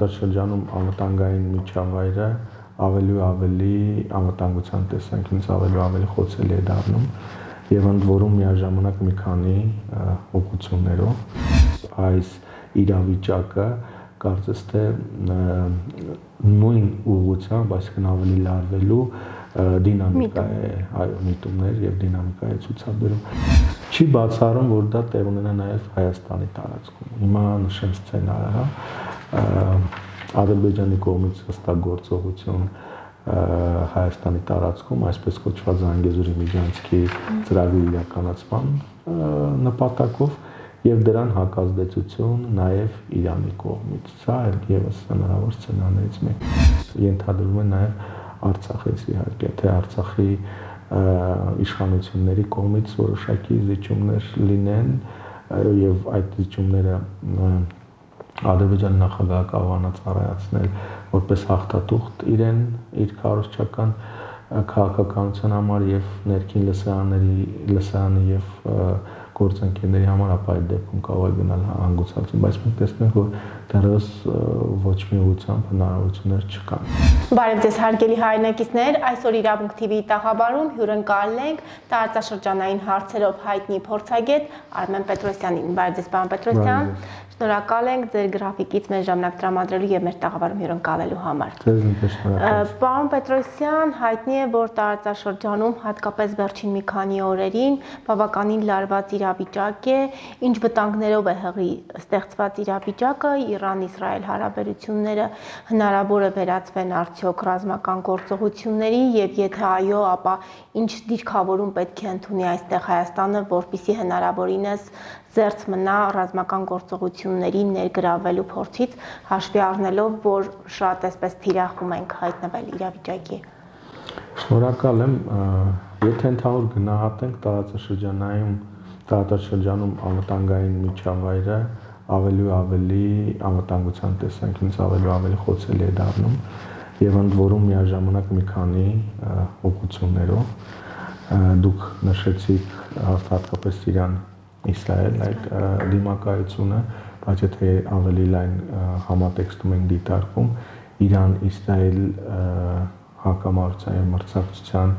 տարածաշրջանում անվտանգային միջավայրը ավելի ու ավելի անվտանգության տեսանկյունից ավելի ու ավելի խոցելի է դառնում եւ ընդ որում միաժամանակ մի քանի ուղղություններով այս իրավիճակը կարծես թե նույն ուղղությամբ, այսինքն ավելի լարվելու դինամիկա է, այո, միտումներ եւ դինամիկա է ցուցաբերում։ Չի բացառում, որ դա տեղ ունենա նաեւ Հայաստանի տարածքում։ Հիմա նշեմ սցենարը, Ադրբեջանի կողմից հստակ գործողություն Հայաստանի տարածքում, այսպես կոչված Զանգեզուրի միջանցքի ծրագրի իրականացման նպատակով եւ դրան հակազդեցություն նաեւ Իրանի կողմից։ Սա եւս հնարավոր սցենարներից մեկն է։ Ենթադրվում է նաեւ Արցախից իհարկե, թե Արցախի իշխանությունների կողմից որոշակի զիջումներ լինեն եւ այդ զիջումները Ադրբեջանի նախագահը կարողանա ծառայացնել որպես հաղթաթուղթ իրեն իր քարոզչական քաղաքականության համար եւ ներքին լսարանի եւ գործընկերների համար, ապա այդ դեպքում կարող է գնալ հանգուցալուց, բայց մենք տեսնենք, որ դեռևս ոչ մի ուղղությամբ հնարավորություններ չկան։ Բարև ձեզ հարգելի հայրենակիցներ, այսօր Իրավունք TV-ի տաղավարում հյուրընկալել ենք տարածաշրջանային հարցերով հայտնի փորձագետ Արմեն Պետրոսյանին։ Բարև ձեզ, պարոն Պետրոսյան։ Շնորհակալ ենք ձեր գրաֆիկից մեր ժամանակ տրամադրելու եւ մեր տաղավարում հյուրընկալելու համար։ Պարոն Պետրոսյան, հայտնի է, որ տարածաշրջանում հատկապես վերջին մի քանի օրերին բավականին լարված իրավիճակ է, ինչ վտանգներով է հղի ստեղծված իրավիճակը, Իրան-Իսրայել հարաբերությունները հնարավոր է վերածվեն արդյոք ռազմական գործողությունների եւ եթե այո, ապա ինչ դիրքավորում պետք է ընդունի այստեղ Հայաստանը, որպեսզի հնարավորինս զերծ մնա ռազմական գործողությունների ներգրավելու փորձից, հաշվի առնելով, որ շատ այսպես թիրախում ենք հայտնվել իրավիճակի։ Շնորհակալ եմ, եթե ընդհանուր գնահատենք տարածաշրջանում անվտանգային միջավայրը ավելի ու ավելի անվտանգության տեսանկյունից ավելի ու ավելի խոցելի է դառնում եւ ընդ որում միաժամանակ մի քանի ուղղություններով դուք նշեցիք հատկապես Իրան-Իսրայել այդ դիմակայությունը, բայց եթե ավելի լայն համատեքստում ենք դիտարկում Իրան-Իսրայել հակամարտության մրցակցության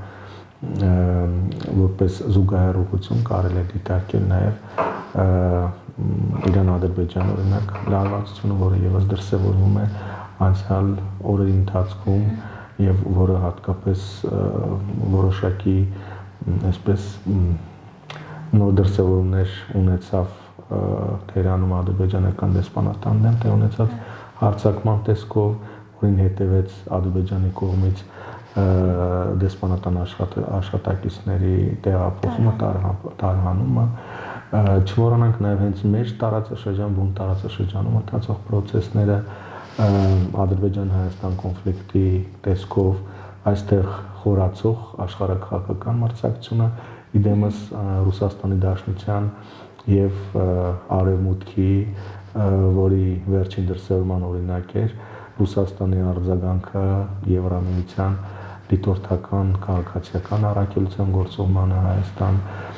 որպես զուգահեռ ուղղություն կարելի է դիտարկել նաև Իրան-Ադրբեջան օրինակ լարվածությունը, որը եւս դրսևորվում է անցյալ օրերի ընթացքում եւ որը հատկապես որոշակի այսպես նոր դրսևորումներ ունեցավ Թեհրանում ադրբեջանական դեսպանատան դեմ տեղ ունեցած հարձակման տեսքով, որին հետևեց Ադրբեջանի կողմից դեսպանատան աշխատակիցների տեղափոխումը, տարհանումը, չմոռանանք նաև հենց մեր տարածաշրջանում, տարածաշրջանում ընթացող պրոցեսները Ադրբեջան-Հայաստան կոնֆլիկտի տեսքով, այստեղ խորացող աշխարհաքաղաքական մրցակցությունը իդեմս Ռուսաստանի Դաշնության եւ Արևմուտքի, որի վերջին դրսևորման օրինակ էր Ռուսաստանի արձագանքը Եվրամիության դիտորդական քաղաքացիական առաքելության գործողմանը Հայաստան,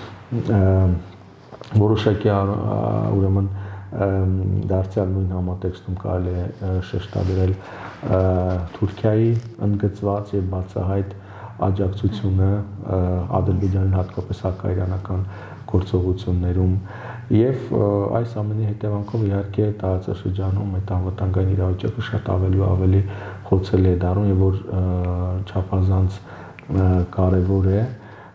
որոշակի ուրեմն դարձյալ նույն համատեքստում կարելի է շեշտադրել Թուրքիայի ընդգծված եւ բացահայտ աջակցությունը Ադրբեջանին հատկապես հակաիրանական գործողություններում եւ այս ամենի հետևանքով իհարկե տարածաշրջանում այդ անվտանգային իրավիճակը շատ ավելի ու ավելի խոցելի է դառնում եւ որ չափազանց կարեւոր է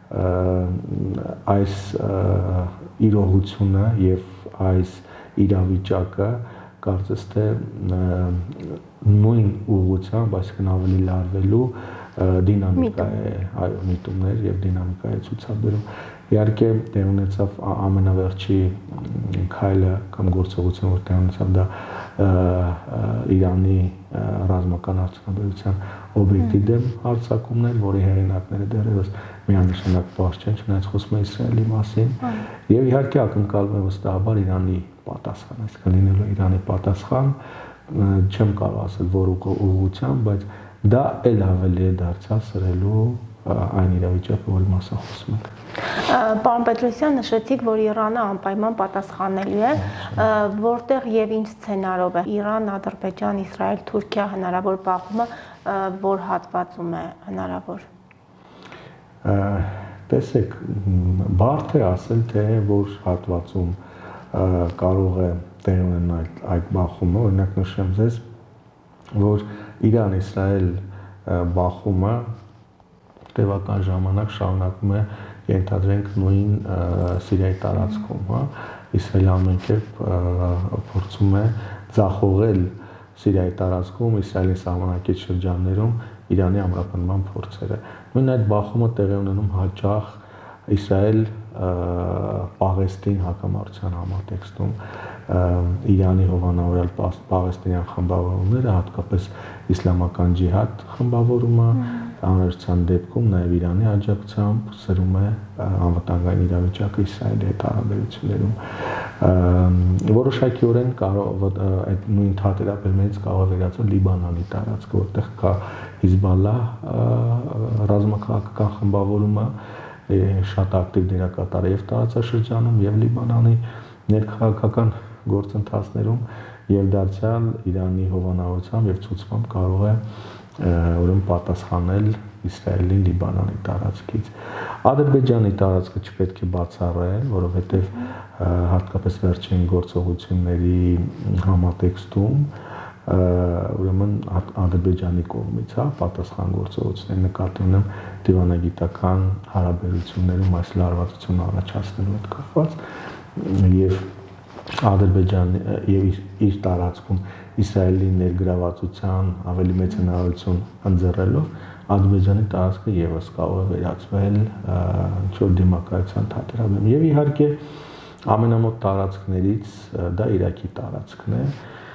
այս իրողությունը եւ այս իրավիճակը կարծես թե նույն ուղղությամբ, այսինքն ավելի լարվելու դինամիկա է, այո, միտումներ եւ դինամիկա է ցուցաբերում։ Իհարկե տեղ ունեցավ ամենավերջի քայլը կամ գործողությունը, որ տեղ ունեցավ դա Իրանի ռազմական արդյունաբերության օբյեկտի դեմ հարձակումներ, որի հեղինակները դեռևս միանշանակ պարզ չեն, չնայած խոսում է Իսրայելի մասին, եւ իհարկե ակնկալվում է վստահաբար Իրանի պատասխան, այսինքն լինելու Իրանի պատասխան, չեմ կարող ասել որ ուղղությամբ, բայց դա էլ ավելի է դարձյալ սրելու այն իրավիճակը, որի մասին խոսում ենք։ Պարոն Պետրոսյան, նշեցիք, որ Իրանը անպայման պատասխանելու է, որտեղ եւ ինչ սցենարով է Իրան, Ադրբեջան, Իսրայել, Թուրքիա հնարավոր բախումը, որ հատվածում է հնարավոր։ Տեսեք, բարդ է ասել, թե որ հատվածում կարող է տեղ ունենալ այդ բախումը, օրինակ նշեմ ձեզ, որ Իրան-Իսրայել բախումը տևական ժամանակ շարունակվում է, ենթադրենք նույն Սիրիայի տարածքում, հա, Իսրայելը ամեն կերպ փորձում է ձախողել Սիրիայի տարածքում, Իսրայելի սահմանակից շրջաններում Իրանի ամրապնդման փորձերը։ Նույն այդ բախումը տեղի ունենում հաճախ Իսրայել-Պաղեստին հակամարտության համատեքստում Իրանի հովանավորյալ պաղեստինյան խմբավորումները, հատկապես իսլամական ջիհադ խմբավորումը, անհրաժեշտության դեպքում նաև Իրանի աջակցությամբ սրում է անվտանգային իրավիճակը Իսրայելի հետ հարաբերություններում։ Որոշակիորեն կարող այդ նույն թատերաբեմից կարող է վերածվել Լիբանանի տարածքը, որտեղ կա Հիզբալլահ ռազմաքաղաքական խմբավորումը շատ ակտիվ դերակատար է եւ տարածաշրջանում եւ Լիբանանի ներքաղաքական գործընթացներում եւ դարձյալ Իրանի հովանավորությամբ եւ ցուցմամբ կարող է ուրեմն պատասխանել Իսրայելի Լիբանանի տարածքից։ Ադրբեջանի տարածքը չպետք է բացառել, որովհետեւ հատկապես վերջին գործողությունների համատեքստում ուրեմն Ադրբեջանի կողմից, հա, պատասխան գործողություններ նկատի ունեմ դիվանագիտական հարաբերություններում այս լարվածությունը առաջացնելու հետ կապված եւ Ադրբեջանի եւ իր տարածքում Իսրայելի ներգրավվածության ավելի մեծ հնարավորություն ընձեռելով Ադրբեջանի տարածքը եւս կարող է վերածվել ինչ-որ դիմակայության թատերաբեմ եւ իհարկե ամենամոտ տարածքներից դա Իրաքի տարածքն է,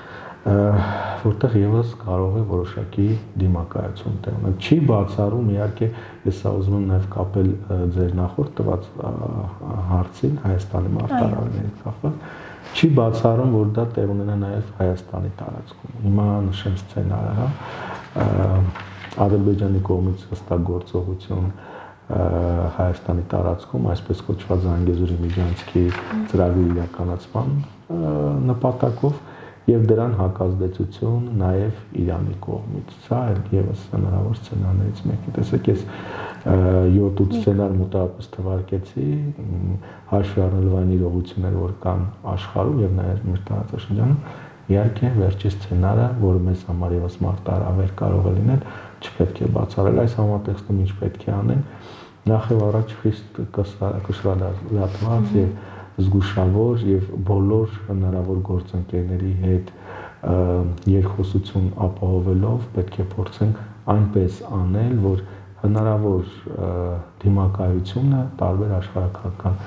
որտեղ եւս կարող է որոշակի դիմակայություն տեղ ունենալ։ Չի բացառում, իհարկե, ես ուզում եմ նաեւ կապել ձեր նախորդ տված հարցին Հայաստանի մարտահրավերների կապված, չի բացառում, որ դա տեղ ունենա նաեւ Հայաստանի տարածքում։ Հիմա նշեմ սցենարը, հա, Ադրբեջանի կողմից հստակ գործողություն Հայաստանի տարածքում, այսպես կոչված Զանգեզուրի միջանցքի ծրագրի իրականացման նպատակով եւ դրան հակազդեցություն նաեւ Իրանի կողմից։ Սա եւս հնարավոր սցենարներից մեկն է։ Տեսեք, ես 7-8 սցենար մոտավորապես թվարկեցի, հաշվի առնելով այն իրողությունները, որ կան աշխարհում եւ նաեւ մեր տարածաշրջանում, իհարկե վերջի սցենարը, որը մեզ համար եւս մարտահրավեր կարող է լինել, չպետք է բացառել։ Այս համատեքստում ինչ պետք է անենք, նախ եւ առաջ խիստ կշռադատված եւ զգուշավոր եւ բոլոր հնարավոր գործընկերների հետ երկխոսություն ապահովելով պետք է փորձենք այնպես անել, որ հնարավոր դիմակայությունը տարբեր աշխարհակրթական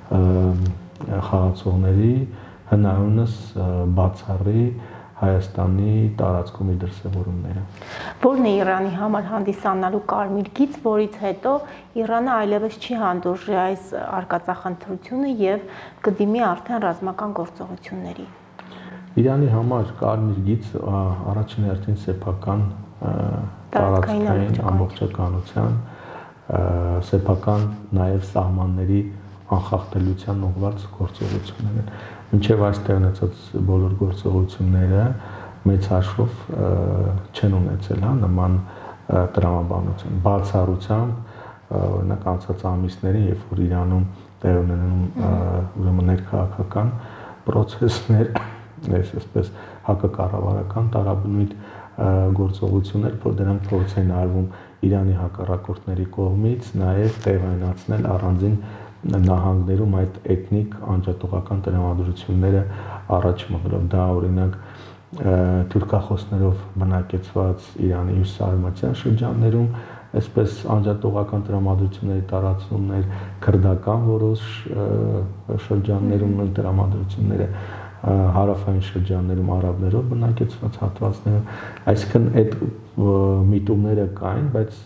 խաղացողների հնարավորինս բացառի Հայաստանի տարածքում իր դրսևորումները։ Որն է Իրանի համար հանդիսանալու կարմիր գիծ, որից հետո Իրանը այլևս չի հանդուրժի այս արկածախնդրությունը եւ կդիմի արդեն ռազմական գործողությունների։ Իրանի համար կարմիր գիծ առաջին հերթին սեփական տարածքային ամբողջականության, սեփական նաեւ սահմանների անխախտելիության ուղղված գործողություններ են։ Մինչև այստեղ ունեցած բոլոր գործողությունները մեծ հաշվով չեն ունեցել, հա, նման տրամաբանություն։ Բացառությամբ օրինակ անցած ամիսներին, երբ որ Իրանում տեղ ունենում ուրեմն ներքաղաքական process-ներ, այսպես հակակառավարական տարաբնույթ գործողություններ, որ դրանք փորձ են արվում Իրանի հակառակորդների կողմից, նաև տեղայնացնել առանձին նահանգներում այդ էթնիկ անջատողական տրամադրությունները առաջ մղելով։ Դա օրինակ թուրքախոսներով բնակեցված Իրանի հյուսիսարևմտյան շրջաններում այսպես անջատողական տրամադրությունների տարածումներ, քրդական որոշ շրջաններում նույն տրամադրությունները, հարավային շրջաններում արաբներով բնակեցված հատվածներում, այսինքն այդ միտումները կային, բայց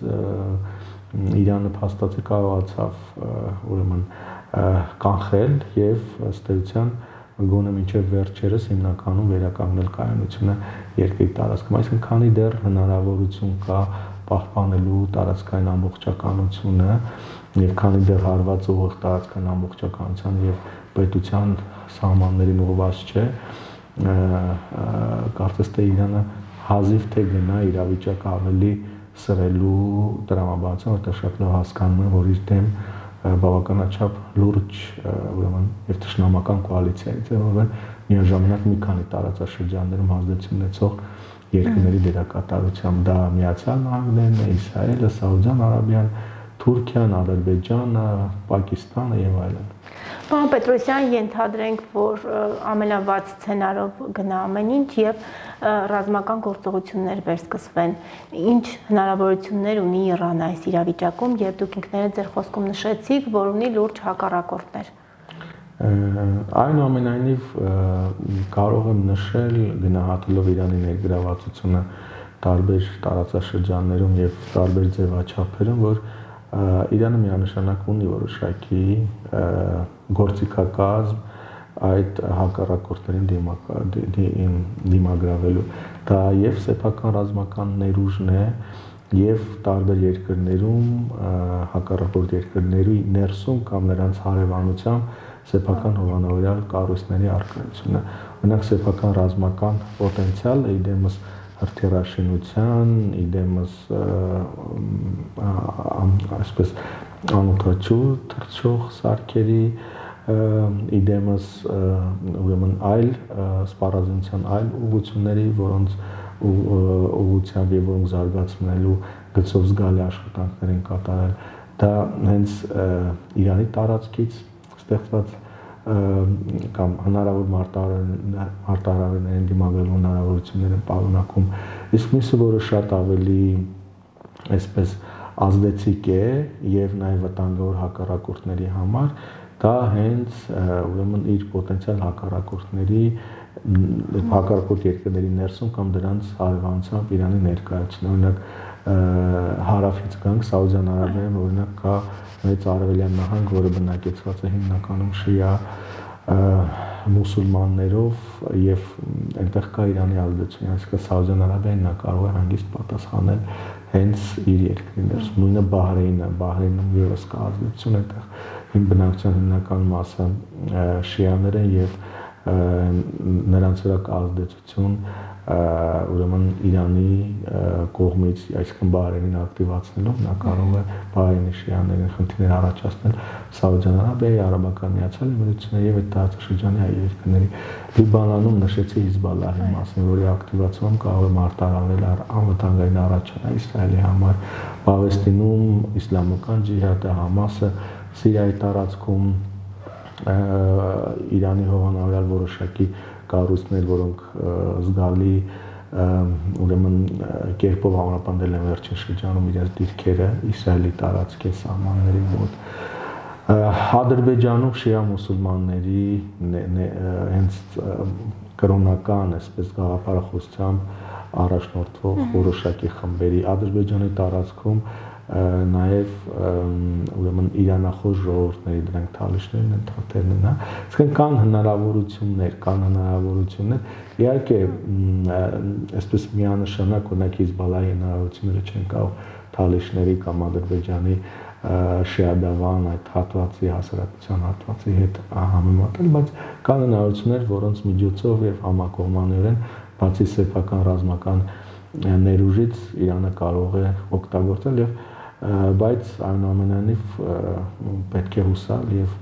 Իրանը փաստացի կարողացավ ուրեմն կանխել եւ ըստ էության գոնե մինչև վերջերս հիմնականում վերականգնել կայունությունը երկրի տարածքում, այսինքն քանի դեռ հնարավորություն կա պահպանելու տարածքային ամբողջականությունը եւ քանի դեռ հարված ուղիղ տարածքային ամբողջականության եւ պետության սահմաններին ուղղված չէ, կարծես թե Իրանը հազիվ թե գնա իրավիճակը ավելի սրելու տրամաբանության, որտեղ շատ լավ հասկանում են, որ իր դեմ բավականաչափ լուրջ ուրեմն եւ ճշնամական կոալիցիայի ձևավորվել միաժամանակ մի քանի տարածաշրջաններում ազդեցություն ունեցող երկրների դերակատարությամբ, դա Միացյալ Նահանգներն է, Իսրայելը, Սաուդյան Արաբիան, Թուրքիան, Ադրբեջանը, Պակիստանը եւ այլն։ Պարոն Պետրոսյան, ենթադրենք, որ ամենավատ սցենարով գնա ամեն ինչ եւ ռազմական գործողություններ վերսկսվեն։ Ինչ հնարավորություններ ունի Իրանը այս իրավիճակում եւ դուք ինքներդ ձեր խոսքում նշեցիք, որ ունի լուրջ հակառակորդներ։ Այնուամենայնիվ կարող եմ նշել գնահատելով Իրանի ներգրավվածությունը տարբեր տարածաշրջաններում եւ տարբեր ձևաչափերում, որ Իրանը միանշանակ ունի որոշակի գործիքակազմ այդ հակառակորդներին դիմագրավելու։ Դա եւ սեփական ռազմական ներուժն է, եւ տարբեր երկրներում հակառակորդ երկրների ներսում կամ նրանց հարևանությամբ սեփական հովանավորյալ կառույցների առկայությունը։ Օրինակ սեփական ռազմական պոտենցիալը իդեմս հրթիռաշինության, իդեմս այսպես անօթաչու թռչող սարքերի, իդեմս ուրեմն այլ սպառազինության այլ ուղղությունների, որոնց ուղղությամբ եւ որոնք զարգացնելու գծով զգալի աշխատանքներ են կատարել, դա հենց Իրանի տարածքից ստեղծված կամ հնարավոր մարտահրավերներին դիմագրելու հնարավորություններ են պարունակում, իսկ մյուսը, որը շատ ավելի այսպես ազդեցիկ է եւ նաեւ վտանգավոր հակառակորդների համար, դա հենց ուրեմն իր պոտենցիալ հակառակորդ երկրների ներսում կամ դրանց հարևանությամբ Իրանի ներկայությունն, օրինակ հարավից գանք Սաուդյան Արաբիայում, օրինակ կա մեծ արևելյան նահանգ, որը բնակեցված է հիմնականում շիա մուսուլմաններով եւ այնտեղ կա Իրանի ազդեցություն, այսինքն Սաուդյան Արաբիան նա կարող է հանգիստ պատասխանել հենց իր երկրի ներսում։ Նույնը Բահրեյնում եւս կա ազդեցություն, այնտեղ բնակչության հիմնական մասը շիաներ են եւ նրանց վրա կա ազդեցություն ուրեմն Իրանի կողմից, այսինքն Բահրեյնին ակտիվացնելով նա կարող է Բահրեյնի շիաներին խնդիրներ առաջացնել Սաուդյան Արաբիայի, Արաբական Միացյալ Էմիրությունների եւ այդ տարածաշրջանի այլ երկրների։ Լիբանանում նշեցի Հիզբալլահի մասին, որի ակտիվացումը կարող է մարտահրավեր անվտանգային առաջանալ Իսրայելի համար, Պաղեստինում իսլամական ջիհադը, Համասը, Սիրիայի տարածքում Իրանի հովանավորյալ որոշակի կառույցներ, որոնք զգալի ուրեմն կերպով համապատասխանել են վերջին շրջանում իրենց դիրքերը Իսրայելի տարածքի սահմանների մոտ։ Ադրբեջանում շիա մուսուլմանների հենց կրոնական, այսպես գաղափարախոսությամբ առաջնորդվող որոշակի խմբերի Ադրբեջանի տարածքում նաև ուրեմն իրանախոս ժողովուրդների դրանք թալիշներն են, թաթերն են, այսինքն կան հնարավորություններ, իհարկե այսպես միանշանակ օրինակ Հիզբալլահի հնարավորությունները չեն կարող թալիշների կամ Ադրբեջանի շիադավան այդ հատվածի հասարակության հատվածի հետ համեմատել, բայց կան հնարավորություններ, որոնց միջոցով եւ համակողմանորեն բացի սեփական ռազմական ներուժից Իրանը կարող է օգտագործել եւ բայց այնուամենայնիվ պետք է հուսալ եւ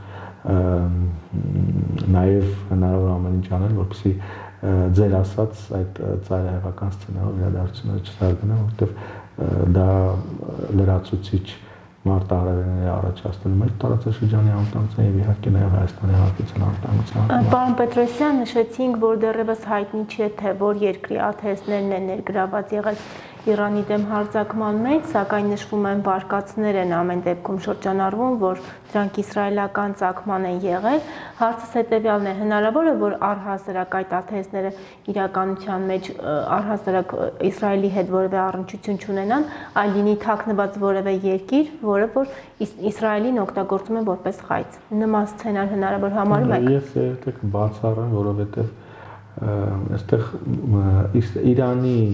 նաեւ հնարավոր ամեն ինչ անել, որպեսզի ձեր ասած այդ ծայրահեղական սցենարով իրադարձությունները չզարգանան, որովհետեւ դա լրացուցիչ մարտահրավերների առաջացնելու մեջ տարածաշրջանի անվտանգության եւ իհարկե նաեւ Հայաստանի Հանրապետության անվտանգության։ Պարոն Պետրոսյան, նշեցինք, որ դեռևս հայտնի չէ, թե որ երկրի ԱԹՍ-ներն են ներգրաված եղել Իրանի դեմ հարձակման մեջ, սակայն նշվում են վարկածներ են ամեն դեպքում շրջանառվում, որ դրանք իսրայելական ծագման են եղել։ Հարցս հետեւյալն է, հնարավոր է, որ առհասարակ այդ ԱԹՍ-ները իրականության մեջ առհասարակ Իսրայելի հետ որևէ առնչություն չունենան, այլ լինի թաքնված որևէ երկիր, որը որ Իսրայելին օգտագործում է որպես խայծ։ Նման սցենար հնարավոր համարում եք։ Ես բացառեմ, որովհետեւ այստեղ Իրանի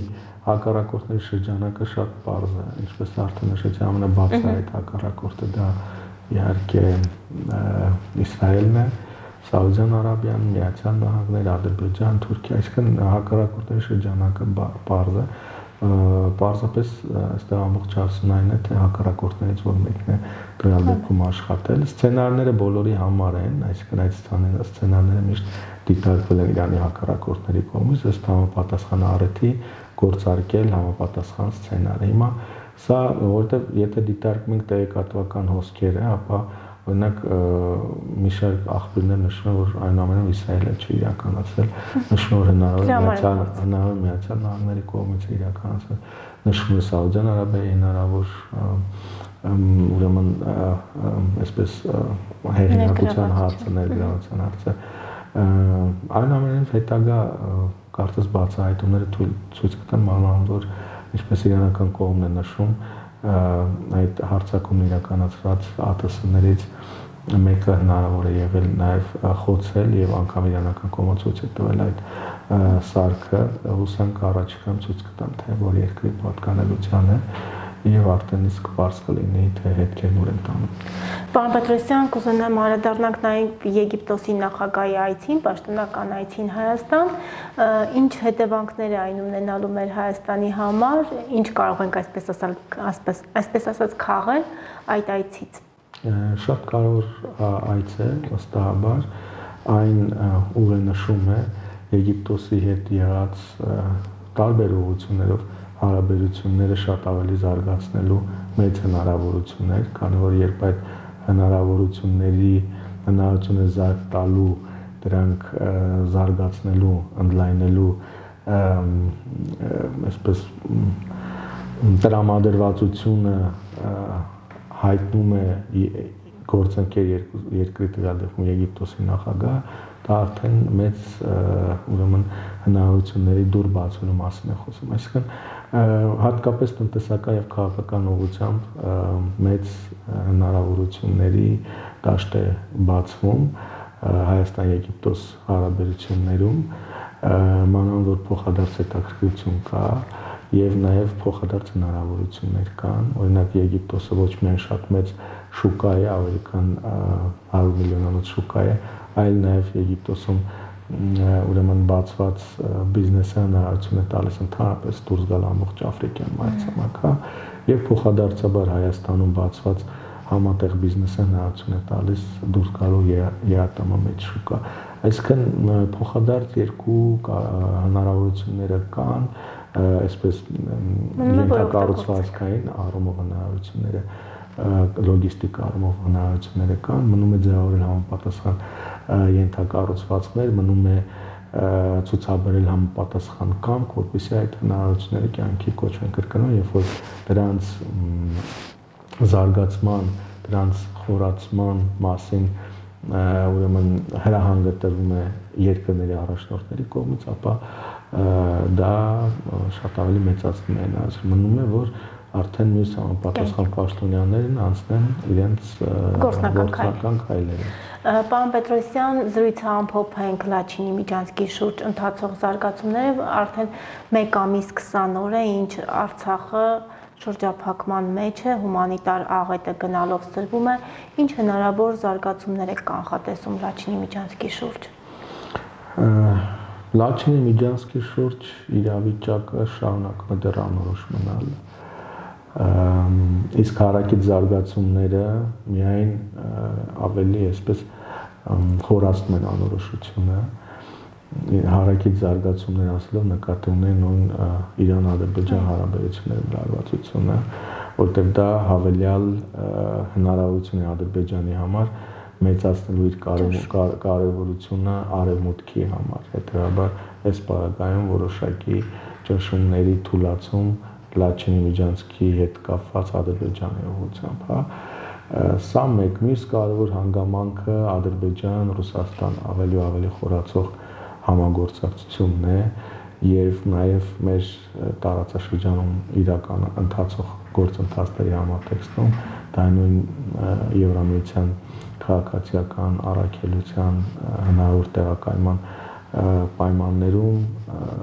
հակառակորդների շրջանակը շատ պարզ է, ինչպես արդեն նշեցի, ամենաբարձրահայտ հակառակորդը դա իհարկե Իսրայելն է, Սաուդյան Արաբիան, Միացյալ Նահանգներ, Ադրբեջան, Թուրքիա, այսինքն հակառակորդների շրջանակը պարզ է, պարզապես այստեղ ամբողջ հարցն այն է, թե հակառակորդներից որ մեկն է դրալ դեպքում աշխատել, սցենարները բոլորի համար են, այսինքն այդ սցենարները միշտ դիտարկվել են Իրանի հակառակորդների կողմից, ըստ համապատասխան առիթի գործարկել համապատասխան սցենարը։ Հիմա սա, որովհետև եթե դիտարկում ենք տեղեկատվական հոսքերը, ապա օրինակ մի շարք աղբյուրներ նշում են, որ այնուամենայնիվ Իսրայելը չի իրականացել, նշում որ հնարավոր Միացյալ Նահանգների կողմից է իրականացել, նշում է Սաուդյան Արաբիայի հնարավոր ուրեմն այսպես հեղինակության հարցը, ներգրավության հարցը, այնուամենայնիվ հետագա կարծես բացահայտումները ցույց կտան մանավանդ, ինչպես իրանական կողմն է նշում, այդ հարցակումն իրականացված ԱՏՍ-ներից մեկը հնարավոր է եղել նաև խոցել եւ անգամ իրանական կողմը ցույց է տվել այդ սարքը, հուսանք առաջիկայում ցույց կտան, թե որ երկրի պատկանելության է եւ արդեն իսկ բարձ կլինի, թե հետքերն ուր են տանում։ Պարոն Պետրոսյան, կուզենամ անդրադառնանք նաեւ Եգիպտոսի նախագահի այցին, պաշտոնական այցին Հայաստան, ինչ հետևանքներ է այն ունենալու մեր Հայաստանի համար, ինչ կարող ենք այսպես ասած քաղել այդ այցից։ Շատ կարևոր այց է, վստահաբար, այն ուղենշում է Եգիպտոսի հետ եղած տարբեր ուղղություններով հարաբերությունները շատ ավելի զարգացնելու մեծ հնարավորություններ, քանի որ երբ այդ հնարավորությունը զարգ տալու, դրանք զարգացնելու, ընդլայնելու այսպես տրամադրվածությունը հայտնում է գործընկեր երկրի տվյալ դեպքում Եգիպտոսի նախագահ, դա արդեն մեծ ուրեմն հնարավորությունների դուր բացելու մասին է խոսում։ Այսինքն հատկապես տնտեսական եւ քաղաքական ուղղությամբ մեծ հնարավորությունների դաշտ է բացվում Հայաստան-Եգիպտոս հարաբերություններում, մանավանդ որ փոխադարձ հետաքրքրություն կա եւ նաեւ փոխադարձ հնարավորություններ կան, օրինակ Եգիպտոսը ոչ միայն շատ մեծ շուկա է, ավելի քան 100 միլիոնանոց շուկա է, այլ նաեւ Եգիպտոսում ուրեմն բացված բիզնեսը հնարավորություն է տալիս ընդհանրապես դուրս գալ ամբողջ Աֆրիկյան մայրցամաք, եւ փոխադարձաբար Հայաստանում բացված համատեղ բիզնեսը հնարավորություն է տալիս դուրս գալու ԵԱՏՄ մեջ շուկա։ Այսինքն փոխադարձ երկու հնարավորությունները կան, այսպես ենթակառուցվածքային առումով հնարավորությունները, լոգիստիկ առումով հնարավորությունները կան, մնում է ձևավորել համապատասխան ենթակառուցվածքներ, մնում է ցուցաբերել համապատասխան կամք, որպեսզի այդ հնարավորությունները կյանքի կոչվեն կրկնվում, երբ որ դրանց զարգացման, դրանց խորացման մասին ուրեմն հրահանգը տրվում է երկրների առաջնորդների կողմից, ապա դա շատ ավելի մեծացնում է հնարավորությունը, մնում է որ արդեն մյուս համապատասխան պաշտոնյաներն անցնեն իրենց գործնական քայլերը։ Պարոն Պետրոսյան, զրույցը ամփոփենք Լաչինի միջանցքի շուրջ ընթացող զարգացումները, արդեն 1 ամիս 20 օր է, ինչ Արցախը շրջափակման մեջ է, հումանիտար աղետը գնալով սրվում է, ինչ հնարավոր զարգացումներ եք կանխատեսում Լաչինի միջանցքի շուրջ։ Լաչինի միջանցքի շուրջ իրավիճակը շարունակում է դեռ անորոշ մնալ։ Իսկ հարակից զարգացումները միայն ավելի այսպես խորացնում են անորոշությունը, հարակից զարգացումներ ասելով նկատի ունեն նույն Իրան-Ադրբեջան հարաբերությունների լարվածությունը, որտեղ դա հավելյալ հնարավորություն է Ադրբեջանի համար մեծացնելու իր կարևորությունը արևմուտքի համար, հետեւաբար այս պարագայում որոշակի ճնշումների թուլացում Լաչինի միջանցքի հետ կապված Ադրբեջանի ուղղությամբ, հա։ Սա մեկ, մյուս կարևոր հանգամանքը Ադրբեջան, Ռուսաստան ավելի ու ավելի խորացող համագործակցությունն է եւ նաեւ մեր տարածաշրջանում իրական ընթացող գործընթացների համատեքստում դա նույն Եվրամիության քաղաքացիական առաքելության հնարավոր տեղակայման պայմաններում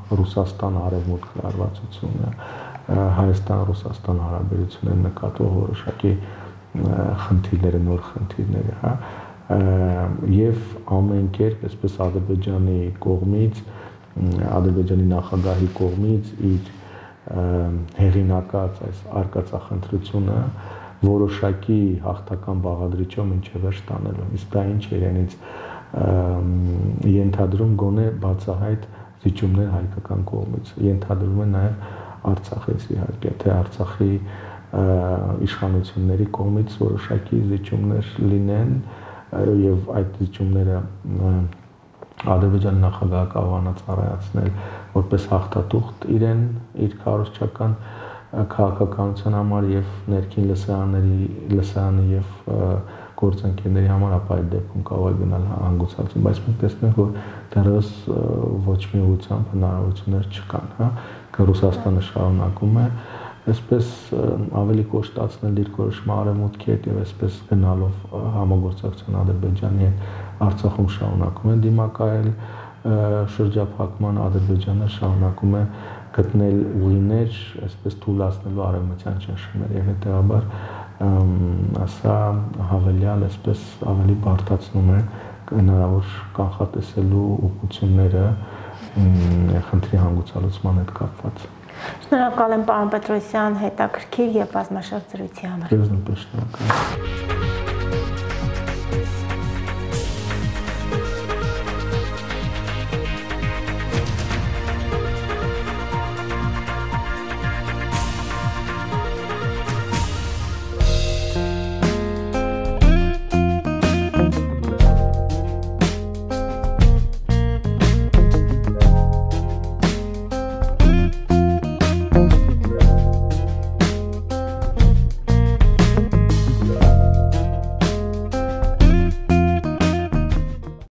Ռուսաստան-Արևմուտք հարվածությունը, Հայաստան-Ռուսաստան հարաբերությունները նկատող որոշակի խնդիրները, նոր խնդիրները, հա, եւ ամեն կերպ, այսպես Ադրբեջանի կողմից, Ադրբեջանի նախագահի կողմից իր հեղինակած այս արկածախնդրությունը որոշակի հաղթական բաղադրիչով մինչև վերջ տանելու։ Իսկ դա ինչ իրենից ենթադրում գոնե բացահայտ զիջումներ հայկական կողմից, ենթադրում է նաև Արցախից իհարկե, թե Արցախի իշխանությունների կողմից որոշակի զիջումներ լինեն եւ այդ զիջումները Ադրբեջանի նախագահը կարողանա ծառայացնել որպես հաղթատուղթ իրեն իր քարոզչական քաղաքականության համար եւ ներքին լսարանի եւ գործընկերների համար, ապա այդ դեպքում կարող է գնալ հանգուցալուց, բայց մենք տեսնենք, որ դեռևս ոչ մի ուղղությամբ հնարավորություններ չկան, հա, Ռուսաստանը շարունակում է այսպես ավելի կոշտացնել դիրքորոշումը Արևմուտքի հետ եւ այսպես գնալով համագործակցություն Ադրբեջանի հետ Արցախում շարունակում է դիմակայել շրջափակման, Ադրբեջանը շարունակում է գտնել ուղիներ, այսպես թույլատնելու արևմտյան ճնշումներ եւ հետեւաբար ասա հավելյալ այսպես ավելի բարդացնում է հնարավոր կանխատեսելու ուղղությունները խնդրի հանգուցալուծման հետ կապված։ Շնորհակալ եմ պարոն Պետրոսյան հետաքրքիր եւ բազմաշերտ զրույցի համար։ Ձեզ նույնպես շնորհակալ եմ։